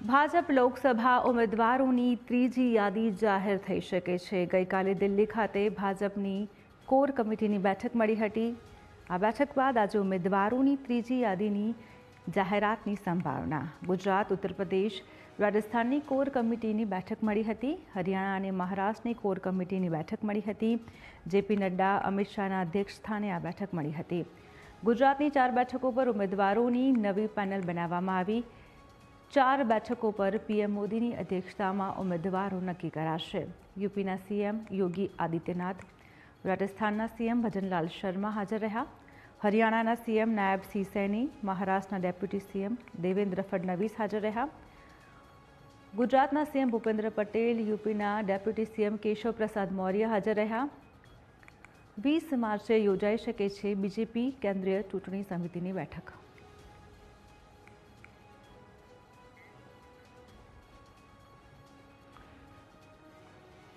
ભાજપ લોકસભા ઉમેદવારોની ત્રીજી યાદી જાહેર થઈ શકે છે। ગઈકાલે દિલ્હી ખાતે ભાજપની કોર કમિટીની બેઠક મળી હતી। આ બેઠક બાદ આજે ઉમેદવારોની ત્રીજી યાદીની જાહેરાતની સંભાવના। ગુજરાત, ઉત્તર પ્રદેશ, રાજસ્થાનની કોર કમિટીની બેઠક મળી હતી। હરિયાણા અને મહારાષ્ટ્રની કોર કમિટીની બેઠક મળી હતી। જેપી નડ્ડા, અમિત શાહના અધ્યક્ષસ્થાને આ બેઠક મળી હતી। ગુજરાતની 4 બેઠકો પર ઉમેદવારોની નવી પેનલ બનાવવામાં આવી। 4 બેઠકો પર પીએમ મોદીની અધ્યક્ષતામાં ઉમેદવારો નક્કી કરાશે। યુપીના સીએમ યોગી આદિત્યનાથ, રાજસ્થાનના સીએમ ભજનલાલ શર્મા હાજર રહ્યા। હરિયાણાના સીએમ નાયબસિંહ સૈની, મહારાષ્ટ્રના ડેપ્યુટી સીએમ દેવેન્દ્ર ફડણવીસ હાજર રહ્યા। ગુજરાતના સીએમ ભૂપેન્દ્ર પટેલ, યુપીના ડેપ્યુટી સીએમ કેશવ પ્રસાદ મૌર્ય હાજર રહ્યા। 20 માર્ચે યોજાઈ શકે છે બીજેપી કેન્દ્રીય ચૂંટણી સમિતિની બેઠક।